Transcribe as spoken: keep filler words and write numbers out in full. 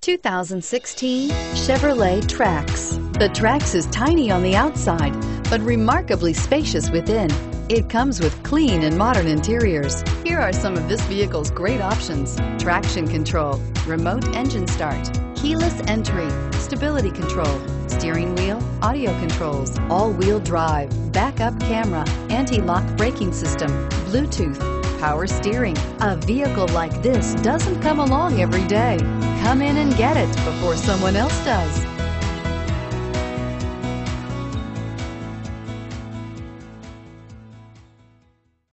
two thousand sixteen Chevrolet Trax. The Trax is tiny on the outside, but remarkably spacious within. It comes with clean and modern interiors. Here are some of this vehicle's great options: traction control, remote engine start, keyless entry, stability control, steering wheel audio controls, all-wheel drive, backup camera, anti-lock braking system, Bluetooth, power steering. A vehicle like this doesn't come along every day. Come in and get it before someone else does.